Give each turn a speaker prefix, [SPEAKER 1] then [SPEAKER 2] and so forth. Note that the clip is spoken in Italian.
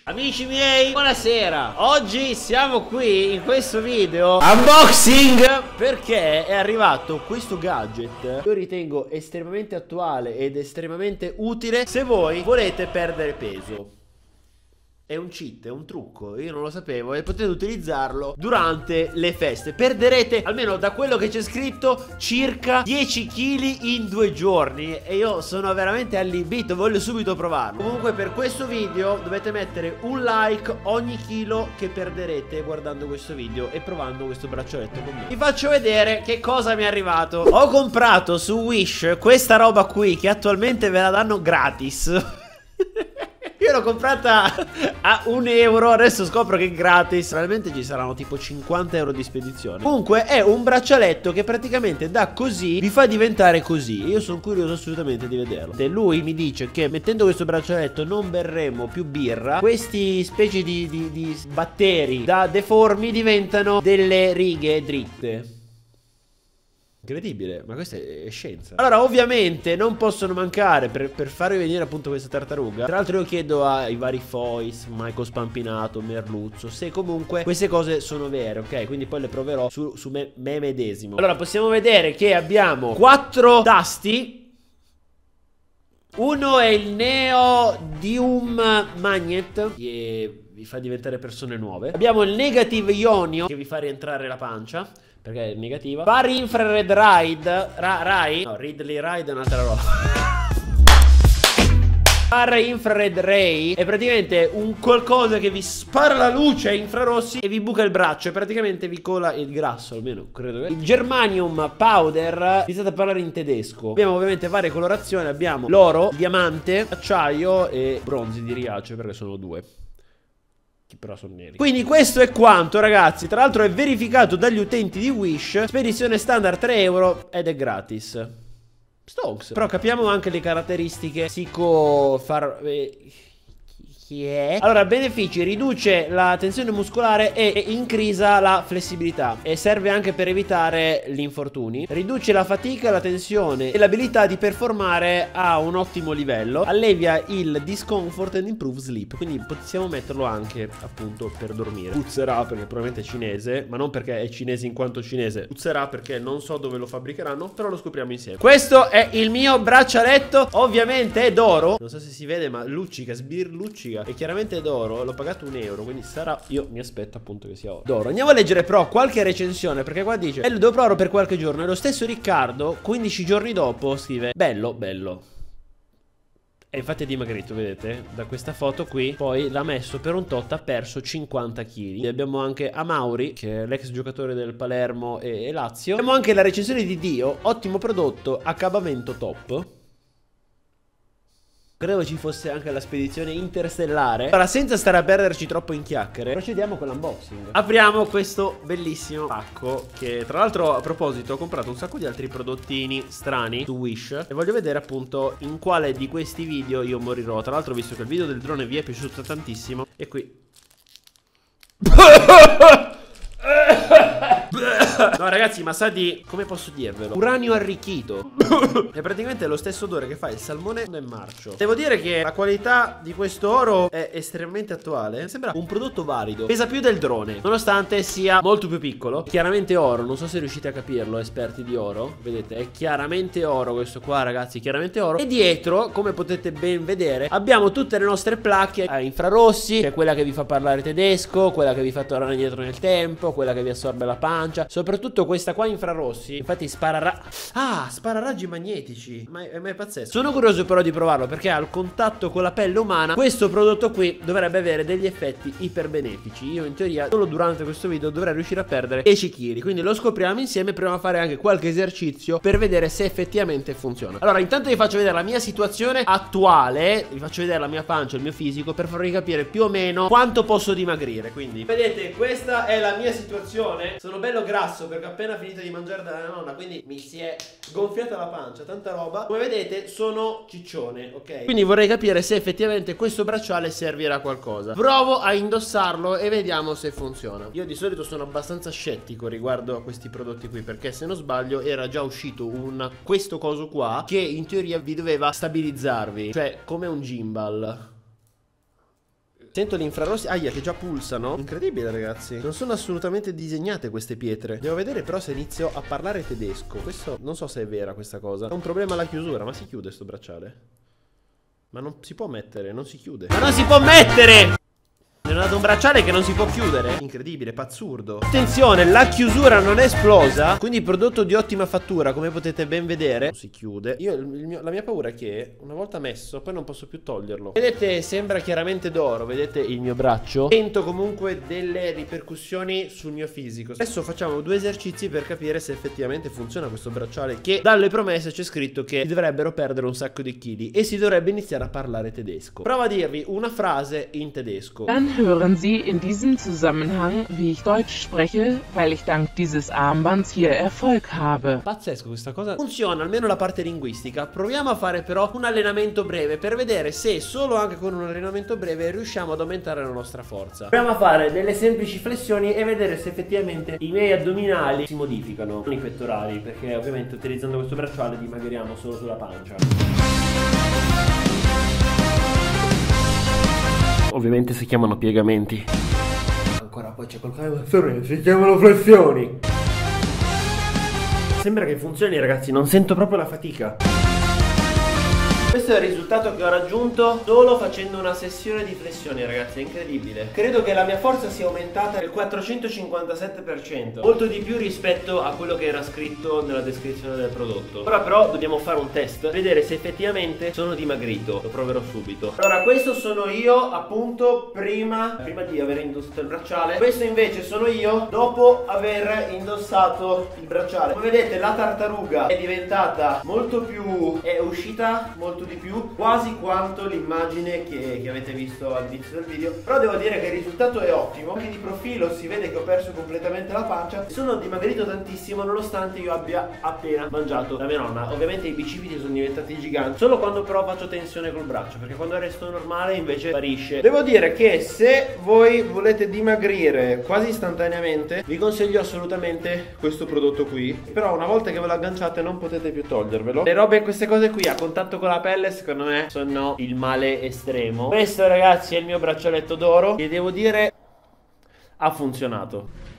[SPEAKER 1] Amici miei, buonasera. Oggi siamo qui in questo video unboxing perché è arrivato questo gadget. Io ritengo estremamente attuale ed estremamente utile se voi volete perdere peso. È un cheat, è un trucco, io non lo sapevo e potete utilizzarlo durante le feste. Perderete, almeno da quello che c'è scritto, circa 10 kg in 2 giorni. E io sono veramente allibito, voglio subito provarlo. Comunque per questo video dovete mettere un like ogni chilo che perderete guardando questo video e provando questo braccialetto con me. Vi faccio vedere che cosa mi è arrivato. Ho comprato su Wish questa roba qui che attualmente ve la danno gratis. Io l'ho comprata a 1 euro, adesso scopro che è gratis. Probabilmente ci saranno tipo 50 euro di spedizione. Comunque è un braccialetto che praticamente da così vi fa diventare così. Io sono curioso assolutamente di vederlo. E lui mi dice che mettendo questo braccialetto non berremo più birra. Questi specie di batteri da deformi diventano delle righe dritte. Incredibile, ma questa è scienza. Allora ovviamente non possono mancare per farvi venire appunto questa tartaruga. Tra l'altro io chiedo ai vari Fois, Michael Spampinato, Merluzzo, se comunque queste cose sono vere, ok? Quindi poi le proverò su me medesimo. Allora possiamo vedere che abbiamo 4 tasti. Uno è il Neodymium Magnet, che vi fa diventare persone nuove. Abbiamo il Negative Ionio, che vi fa rientrare la pancia, perché è negativa. Far Infrared Ride no, Ridley Ride è un'altra roba. Far Infrared Ray è praticamente un qualcosa che vi spara la luce a infrarossi e vi buca il braccio e praticamente vi cola il grasso, almeno credo che. Il Germanium Powder, iniziate a parlare in tedesco. Abbiamo ovviamente varie colorazioni, abbiamo l'oro, diamante, acciaio e bronzi di Riace, perché sono 2. Però sono neri. Quindi questo è quanto, ragazzi. Tra l'altro è verificato dagli utenti di Wish. Spedizione standard 3 euro ed è gratis. Stonks. Però capiamo anche le caratteristiche. Chi è? Allora, benefici: riduce la tensione muscolare e increasa la flessibilità. E serve anche per evitare gli infortuni. Riduce la fatica, la tensione e l'abilità di performare a un ottimo livello. Allevia il discomfort and improve sleep. Quindi possiamo metterlo anche appunto per dormire. Puzzerà perché probabilmente è cinese, ma non perché è cinese in quanto cinese. Puzzerà perché non so dove lo fabbricheranno, però lo scopriamo insieme. Questo è il mio braccialetto. Ovviamente è d'oro. Non so se si vede, ma luccica, sbirluccica. E chiaramente è d'oro, l'ho pagato 1 euro, quindi sarà, io mi aspetto appunto che sia d'oro. Andiamo a leggere però qualche recensione, perché qua dice: lo devo provare per qualche giorno. E lo stesso Riccardo 15 giorni dopo scrive: bello, bello. E infatti è dimagrito, vedete? Da questa foto qui. Poi l'ha messo per un tot, ha perso 50 kg. Abbiamo anche Amauri, che è l'ex giocatore del Palermo e Lazio. Abbiamo anche la recensione di Dio: ottimo prodotto, accabamento top. Credo ci fosse anche la spedizione interstellare. Allora, senza stare a perderci troppo in chiacchiere, procediamo con l'unboxing. Apriamo questo bellissimo pacco, che tra l'altro, a proposito, ho comprato un sacco di altri prodottini strani su Wish e voglio vedere appunto in quale di questi video io morirò. Tra l'altro, visto che il video del drone vi è piaciuto tantissimo, e qui no ragazzi, ma sa di, come posso dirvelo, uranio arricchito. È praticamente lo stesso odore che fa il salmone e il marcio. Devo dire che la qualità di questo oro è estremamente attuale. Sembra un prodotto valido. Pesa più del drone, nonostante sia molto più piccolo. Chiaramente oro, non so se riuscite a capirlo, esperti di oro. Vedete, è chiaramente oro questo qua, ragazzi, chiaramente oro. E dietro, come potete ben vedere, abbiamo tutte le nostre placche a infrarossi. C'è quella che vi fa parlare tedesco, quella che vi fa tornare indietro nel tempo, quella che vi assorbe la pancia. Soprattutto questa qua infrarossi. Infatti spara raggi magnetici. Ma è pazzesco. Sono curioso però di provarlo, perché al contatto con la pelle umana questo prodotto qui dovrebbe avere degli effetti iper benefici. Io in teoria solo durante questo video dovrei riuscire a perdere 10 kg. Quindi lo scopriamo insieme. Proviamo a fare anche qualche esercizio per vedere se effettivamente funziona. Allora intanto vi faccio vedere la mia situazione attuale. Vi faccio vedere la mia pancia, il mio fisico, per farvi capire più o meno quanto posso dimagrire. Quindi vedete, questa è la mia situazione. Sono bello grasso perché ho appena finito di mangiare dalla nonna, quindi mi si è gonfiata la pancia, tanta roba. Come vedete sono ciccione, ok? Quindi vorrei capire se effettivamente questo bracciale servirà a qualcosa. Provo a indossarlo e vediamo se funziona. Io di solito sono abbastanza scettico riguardo a questi prodotti qui, perché se non sbaglio era già uscito questo coso qua che in teoria vi doveva stabilizzarvi, cioè come un gimbal. Sento gli infrarossi, aia, che già pulsano. Incredibile, ragazzi. Non sono assolutamente disegnate queste pietre. Devo vedere però se inizio a parlare tedesco. Questo non so se è vera questa cosa. È un problema alla chiusura, ma si chiude sto bracciale? Ma non si può mettere, non si chiude. Ma non si può mettere! Mi hanno dato un bracciale che non si può chiudere. Incredibile, pazzurdo. Attenzione, la chiusura non è esplosa. Quindi prodotto di ottima fattura, come potete ben vedere. Non si chiude. La mia paura è che una volta messo poi non posso più toglierlo. Vedete, sembra chiaramente d'oro. Vedete il mio braccio? Sento comunque delle ripercussioni sul mio fisico. Adesso facciamo 2 esercizi per capire se effettivamente funziona questo bracciale, che dalle promesse c'è scritto che si dovrebbero perdere un sacco di chili e si dovrebbe iniziare a parlare tedesco. Provo a dirvi una frase in tedesco.
[SPEAKER 2] Hören Sie in diesem Zusammenhang, wie ich Deutsch spreche, weil ich dank dieses Armbands hier Erfolg habe.
[SPEAKER 1] Pazzesco questa cosa. Funziona almeno la parte linguistica. Proviamo a fare però un allenamento breve per vedere se solo anche con un allenamento breve riusciamo ad aumentare la nostra forza. Proviamo a fare delle semplici flessioni e vedere se effettivamente i miei addominali si modificano, non i pettorali, perché ovviamente utilizzando questo bracciale dimagriamo solo sulla pancia. Ovviamente si chiamano piegamenti. Ancora poi c'è qualcosa. Si chiamano flessioni. Sembra che funzioni, ragazzi, non sento proprio la fatica. Questo è il risultato che ho raggiunto solo facendo una sessione di flessioni, ragazzi, è incredibile. Credo che la mia forza sia aumentata del 457%, molto di più rispetto a quello che era scritto nella descrizione del prodotto. Ora però dobbiamo fare un test, vedere se effettivamente sono dimagrito. Lo proverò subito. Allora, questo sono io appunto prima di aver indossato il bracciale. Questo invece sono io dopo aver indossato il bracciale. Come vedete, la tartaruga è diventata molto più, è uscita molto di più, quasi quanto l'immagine che avete visto all'inizio del video. Però devo dire che il risultato è ottimo. Anche di profilo si vede che ho perso completamente la pancia. Sono dimagrito tantissimo nonostante io abbia appena mangiato da mia nonna. Ovviamente i bicipiti sono diventati giganti solo quando però faccio tensione col braccio, perché quando resto normale invece sparisce. Devo dire che se voi volete dimagrire quasi istantaneamente vi consiglio assolutamente questo prodotto qui. Però una volta che ve lo agganciate non potete più togliervelo. Le robe, queste cose qui a contatto con la pelle, secondo me sono il male estremo. Questo, ragazzi, è il mio braccialetto d'oro e devo dire ha funzionato.